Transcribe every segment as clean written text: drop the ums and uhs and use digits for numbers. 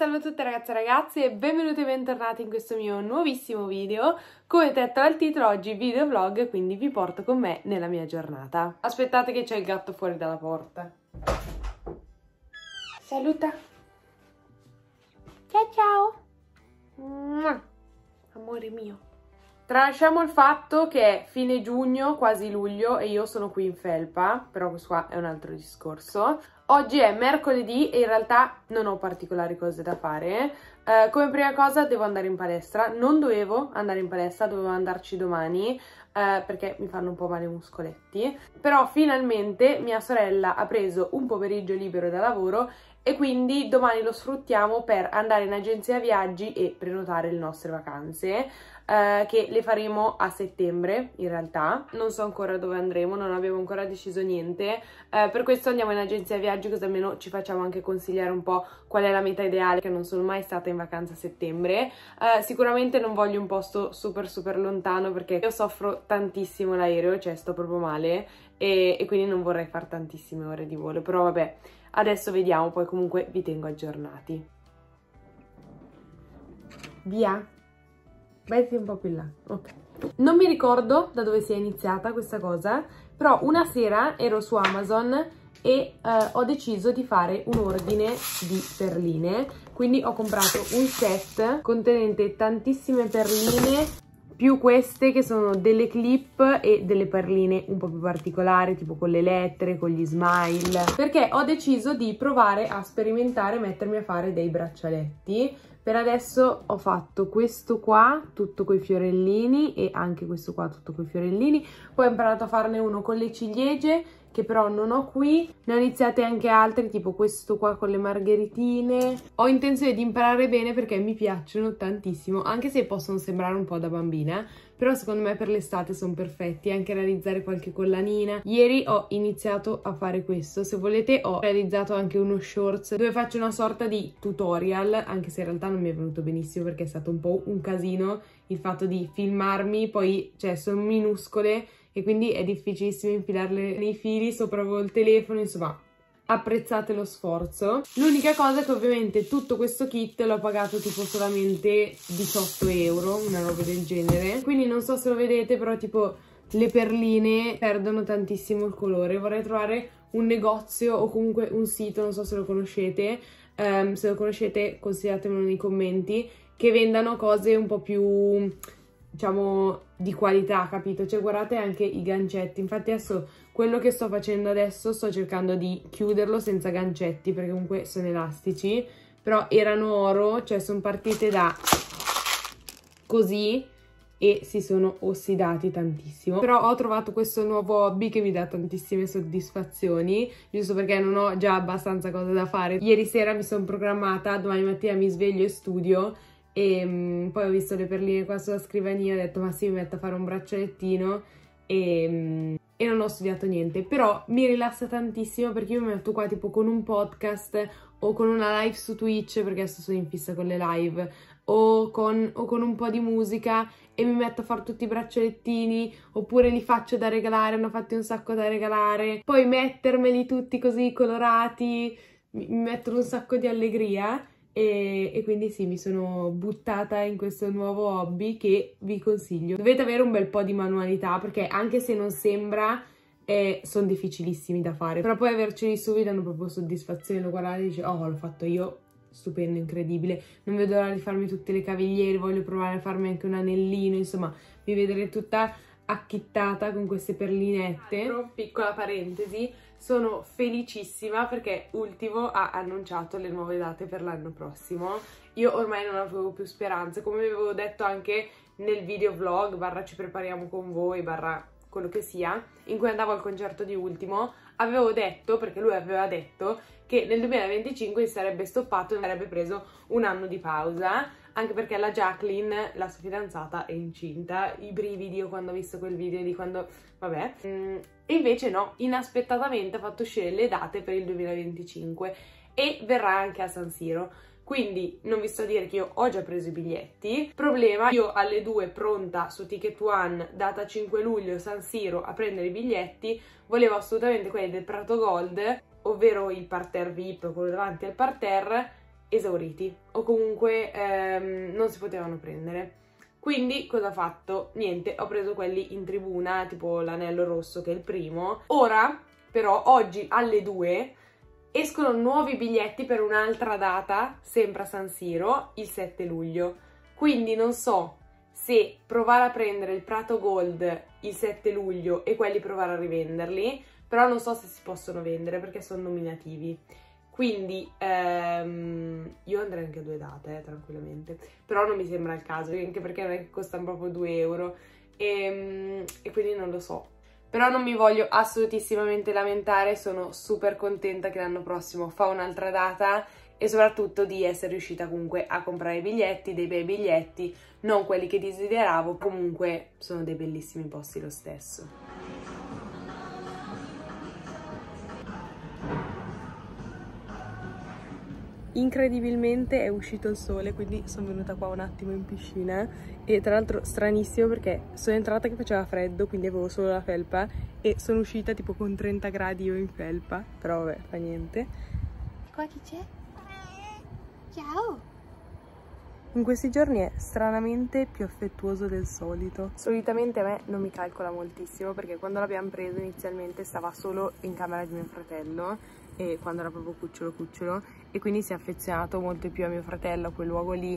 salve a tutte ragazze e ragazzi e benvenuti e bentornati in questo mio nuovissimo video. Come detto dal titolo, oggi video vlog, quindi vi porto con me nella mia giornata. Aspettate che c'è il gatto fuori dalla porta. Saluta. Ciao ciao. Amore mio. Tralasciamo il fatto che è fine giugno, quasi luglio, e io sono qui in felpa, però questo qua è un altro discorso. Oggi è mercoledì e in realtà non ho particolari cose da fare. Come prima cosa devo andare in palestra. Non dovevo andare in palestra, dovevo andarci domani perché mi fanno un po' male i muscoletti. Però finalmente mia sorella ha preso un pomeriggio libero da lavoro e quindi domani lo sfruttiamo per andare in agenzia viaggi e prenotare le nostre vacanze. Che le faremo a settembre in realtà, non so ancora dove andremo, non abbiamo ancora deciso niente, per questo andiamo in agenzia viaggi così almeno ci facciamo anche consigliare un po' qual è la meta ideale, che non sono mai stata in vacanza a settembre. Sicuramente non voglio un posto super lontano perché io soffro tantissimo l'aereo, cioè sto proprio male e quindi non vorrei fare tantissime ore di volo, però vabbè, adesso vediamo, poi comunque vi tengo aggiornati. Via! Vai un po' più in là, ok. Non mi ricordo da dove sia iniziata questa cosa, però una sera ero su Amazon e ho deciso di fare un ordine di perline, quindi ho comprato un set contenente tantissime perline, più queste che sono delle clip e delle perline un po' più particolari, tipo con le lettere, con gli smile, perché ho deciso di provare a sperimentare, mettermi a fare dei braccialetti. Per adesso ho fatto questo qua, tutto coi fiorellini, e anche questo qua, tutto coi fiorellini. Poi ho imparato a farne uno con le ciliegie, che però non ho qui. Ne ho iniziate anche altri, tipo questo qua con le margheritine. Ho intenzione di imparare bene perché mi piacciono tantissimo, anche se possono sembrare un po' da bambina, però secondo me per l'estate sono perfetti, anche realizzare qualche collanina. Ieri ho iniziato a fare questo, se volete ho realizzato anche uno shorts dove faccio una sorta di tutorial, anche se in realtà non mi è venuto benissimo perché è stato un po' un casino il fatto di filmarmi, poi cioè sono minuscole e quindi è difficilissimo infilarle nei fili sopra il telefono, insomma apprezzate lo sforzo. L'unica cosa è che ovviamente tutto questo kit l'ho pagato tipo solamente 18 euro, una roba del genere, quindi non so se lo vedete, però tipo le perline perdono tantissimo il colore. Vorrei trovare un negozio o comunque un sito, non so se lo conoscete, se lo conoscete consigliatemelo nei commenti, che vendano cose un po' più, diciamo, di qualità, capito? Cioè guardate anche i gancetti, infatti adesso quello che sto facendo adesso sto cercando di chiuderlo senza gancetti perché comunque sono elastici, però erano oro, cioè sono partite da così e si sono ossidati tantissimo. Però ho trovato questo nuovo hobby che mi dà tantissime soddisfazioni, giusto perché non ho già abbastanza cose da fare. Ieri sera mi sono programmata, domani mattina mi sveglio e studio, e poi ho visto le perline qua sulla scrivania, ho detto ma sì, mi metto a fare un braccialettino e non ho studiato niente, però mi rilassa tantissimo perché io mi metto qua tipo con un podcast o con una live su Twitch, perché adesso sono in fissa con le live, o con un po' di musica e mi metto a fare tutti i braccialettini, oppure li faccio da regalare, ne ho fatti un sacco da regalare, poi mettermeli tutti così colorati mi mettono un sacco di allegria. E quindi sì, mi sono buttata in questo nuovo hobby che vi consiglio. Dovete avere un bel po' di manualità perché anche se non sembra sono difficilissimi da fare, però poi averceli su vi danno proprio soddisfazione. Lo guardate e dice oh, l'ho fatto io, stupendo, incredibile, non vedo l'ora di farmi tutte le cavigliere, voglio provare a farmi anche un anellino, insomma mi vedrete tutta acchittata con queste perlinette. Piccola parentesi, sono felicissima perché Ultimo ha annunciato le nuove date per l'anno prossimo. Io ormai non avevo più speranze, come vi avevo detto anche nel video vlog barra ci prepariamo con voi barra quello che sia, in cui andavo al concerto di Ultimo. Avevo detto, perché lui aveva detto, che nel 2025 si sarebbe stoppato e avrebbe preso un anno di pausa, anche perché la Jacqueline, la sua fidanzata, è incinta. I brividi io quando ho visto quel video di quando... vabbè. E invece no, inaspettatamente ha fatto uscire le date per il 2025 e verrà anche a San Siro. Quindi non vi sto a dire che io ho già preso i biglietti. Problema, io alle 2 pronta su Ticket One, data 5 luglio, San Siro, a prendere i biglietti, volevo assolutamente quelli del Prato Gold, ovvero il parterre VIP, quello davanti al parterre, esauriti o comunque non si potevano prendere. Quindi cosa ho fatto? Niente, ho preso quelli in tribuna, tipo l'anello rosso che è il primo. Ora, però, oggi alle 2 escono nuovi biglietti per un'altra data, sempre a San Siro, il 7 luglio. Quindi non so se provare a prendere il Prato Gold il 7 luglio e quelli provare a rivenderli, però non so se si possono vendere perché sono nominativi. Quindi io andrei anche a 2 date, tranquillamente, però non mi sembra il caso, anche perché costano proprio 2 euro e quindi non lo so. Però non mi voglio assolutissimamente lamentare, sono super contenta che l'anno prossimo fa un'altra data e soprattutto di essere riuscita comunque a comprare i biglietti, dei bei biglietti, non quelli che desideravo, comunque sono dei bellissimi posti lo stesso. Incredibilmente è uscito il sole, quindi sono venuta qua un attimo in piscina e tra l'altro stranissimo perché sono entrata che faceva freddo, quindi avevo solo la felpa e sono uscita tipo con 30 gradi io in felpa, però vabbè, fa niente. Qua chi c'è? Ciao! In questi giorni è stranamente più affettuoso del solito. Solitamente a me non mi calcola moltissimo perché quando l'abbiamo preso inizialmente stava solo in camera di mio fratello e quando era proprio cucciolo e quindi si è affezionato molto di più a mio fratello, a quel luogo lì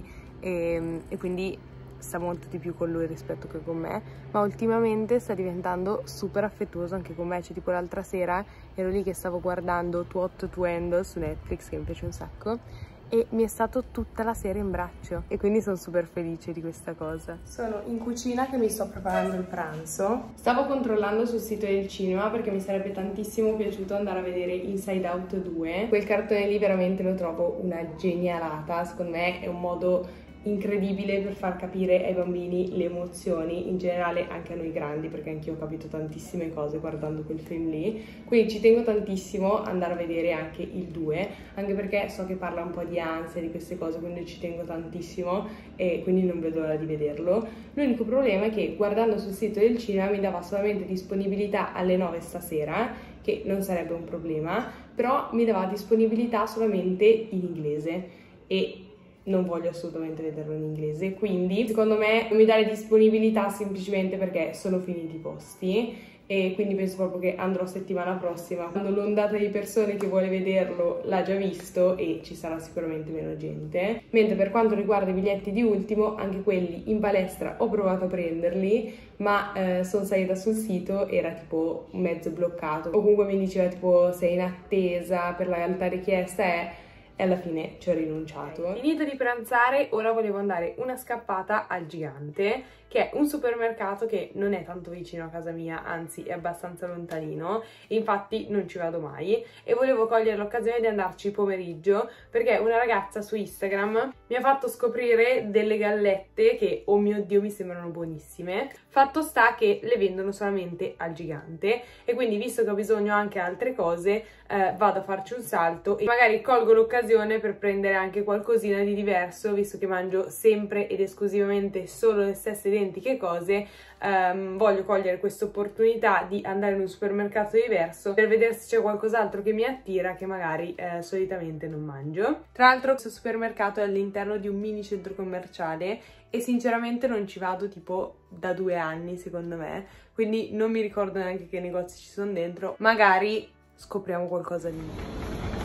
e quindi sta molto di più con lui rispetto che con me, ma ultimamente sta diventando super affettuoso anche con me. Cioè tipo l'altra sera ero lì che stavo guardando Too Hot to Handle su Netflix, che mi piace un sacco, e mi è stato tutta la sera in braccio e quindi sono super felice di questa cosa. Sono in cucina che mi sto preparando il pranzo. Stavo controllando sul sito del cinema perché mi sarebbe tantissimo piaciuto andare a vedere Inside Out 2. Quel cartone lì veramente lo trovo una genialata, secondo me è un modo incredibile per far capire ai bambini le emozioni, in generale anche a noi grandi, perché anch'io ho capito tantissime cose guardando quel film lì, quindi ci tengo tantissimo ad andare a vedere anche il 2, anche perché so che parla un po' di ansia, di queste cose, quindi ci tengo tantissimo e quindi non vedo l'ora di vederlo. L'unico problema è che guardando sul sito del cinema mi dava solamente disponibilità alle 9 stasera, che non sarebbe un problema, però mi dava disponibilità solamente in inglese e non voglio assolutamente vederlo in inglese, quindi secondo me non mi dare disponibilità semplicemente perché sono finiti i posti e quindi penso proprio che andrò settimana prossima quando l'ondata di persone che vuole vederlo l'ha già visto e ci sarà sicuramente meno gente. Mentre per quanto riguarda i biglietti di Ultimo, anche quelli in palestra ho provato a prenderli, ma sono salita sul sito, era tipo mezzo bloccato o comunque mi diceva tipo sei in attesa per la realtà richiesta e alla fine ci ho rinunciato. Finito di pranzare, ora volevo andare una scappata al Gigante, che è un supermercato che non è tanto vicino a casa mia, anzi è abbastanza lontanino, e infatti non ci vado mai, e volevo cogliere l'occasione di andarci pomeriggio, perché una ragazza su Instagram mi ha fatto scoprire delle gallette che, oh mio Dio, mi sembrano buonissime. Fatto sta che le vendono solamente al Gigante, e quindi visto che ho bisogno anche altre cose, vado a farci un salto e magari colgo l'occasione per prendere anche qualcosina di diverso, visto che mangio sempre ed esclusivamente solo le stesse identiche cose. Voglio cogliere questa opportunità di andare in un supermercato diverso per vedere se c'è qualcos'altro che mi attira che magari solitamente non mangio. Tra l'altro questo supermercato è all'interno di un mini centro commerciale e sinceramente non ci vado tipo da 2 anni secondo me, quindi non mi ricordo neanche che negozi ci sono dentro, magari scopriamo qualcosa di nuovo.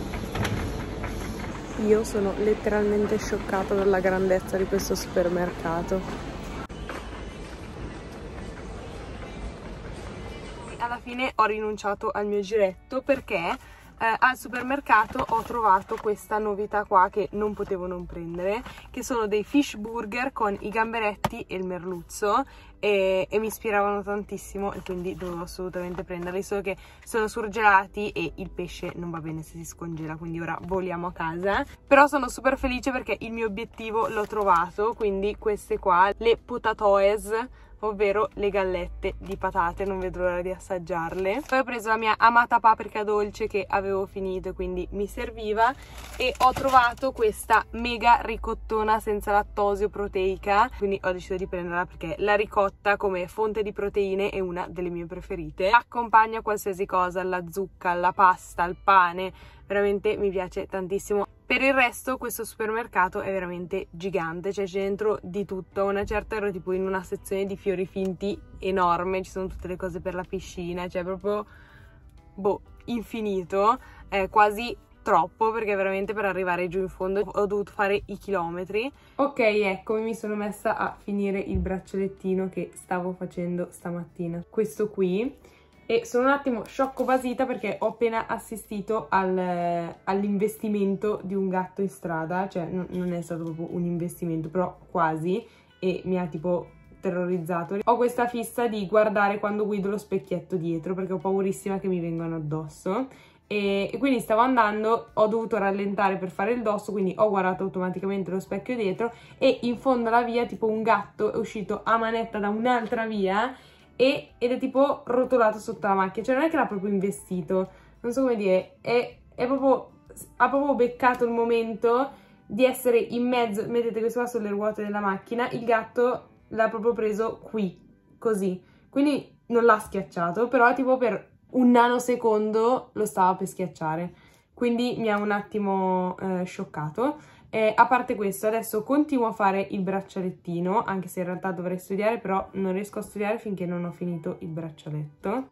Io sono letteralmente scioccata dalla grandezza di questo supermercato. Alla fine ho rinunciato al mio giretto perché al supermercato ho trovato questa novità qua che non potevo non prendere, che sono dei fish burger con i gamberetti e il merluzzo e mi ispiravano tantissimo e quindi dovevo assolutamente prenderli, solo che sono surgelati e il pesce non va bene se si scongela, quindi ora voliamo a casa. Però sono super felice perché il mio obiettivo l'ho trovato, quindi queste qua, le potatoes, ovvero le gallette di patate, non vedo l'ora di assaggiarle. Poi ho preso la mia amata paprika dolce che avevo finito, quindi mi serviva, e ho trovato questa mega ricottona senza lattosio proteica, quindi ho deciso di prenderla perché la ricotta come fonte di proteine è una delle mie preferite. Accompagna qualsiasi cosa, alla zucca, alla pasta, al pane, veramente mi piace tantissimo. Per il resto questo supermercato è veramente gigante, cioè c'è dentro di tutto. Una certa ero tipo in una sezione di fiori finti enorme, ci sono tutte le cose per la piscina, cioè proprio, boh, infinito, quasi troppo, perché veramente per arrivare giù in fondo ho dovuto fare i chilometri. Ok, eccomi, mi sono messa a finire il braccialettino che stavo facendo stamattina, questo qui. E sono un attimo sciocco basita perché ho appena assistito all'investimento di un gatto in strada, cioè non è stato proprio un investimento, però quasi, e mi ha tipo terrorizzato. Ho questa fissa di guardare quando guido lo specchietto dietro perché ho paurissima che mi vengano addosso. E quindi stavo andando, ho dovuto rallentare per fare il dosso, quindi ho guardato automaticamente lo specchio dietro e in fondo alla via tipo un gatto è uscito a manetta da un'altra via ed è tipo rotolato sotto la macchina, cioè non è che l'ha proprio investito, non so come dire, è proprio, ha proprio beccato il momento di essere in mezzo. Mettete questo qua sulle ruote della macchina, il gatto l'ha proprio preso qui, così, quindi non l'ha schiacciato, però tipo per un nanosecondo lo stava per schiacciare, quindi mi ha un attimo scioccato. A parte questo, adesso continuo a fare il braccialettino, anche se in realtà dovrei studiare, però non riesco a studiare finché non ho finito il braccialetto.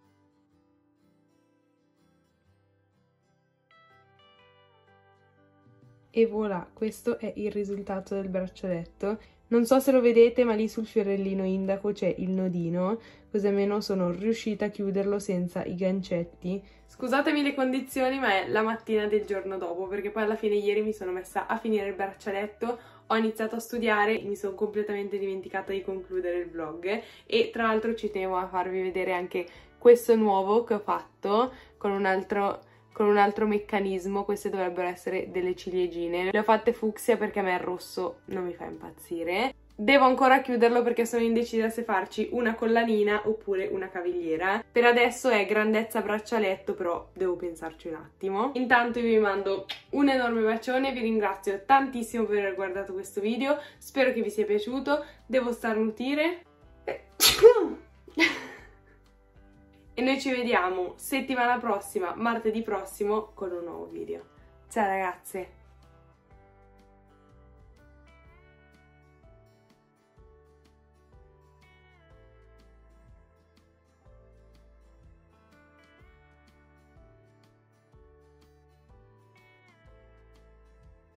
E voilà, questo è il risultato del braccialetto. Non so se lo vedete, ma lì sul fiorellino indaco c'è il nodino, così almeno sono riuscita a chiuderlo senza i gancetti. Scusatemi le condizioni, ma è la mattina del giorno dopo, perché poi alla fine ieri mi sono messa a finire il braccialetto, ho iniziato a studiare, mi sono completamente dimenticata di concludere il vlog e tra l'altro ci tenevo a farvi vedere anche questo nuovo che ho fatto con un altro meccanismo. Queste dovrebbero essere delle ciliegine. Le ho fatte fucsia perché a me il rosso non mi fa impazzire. Devo ancora chiuderlo perché sono indecisa se farci una collanina oppure una cavigliera. Per adesso è grandezza braccialetto, però devo pensarci un attimo. Intanto io vi mando un enorme bacione, vi ringrazio tantissimo per aver guardato questo video, spero che vi sia piaciuto. Devo starnutire. E noi ci vediamo settimana prossima, martedì prossimo, con un nuovo video. Ciao ragazze!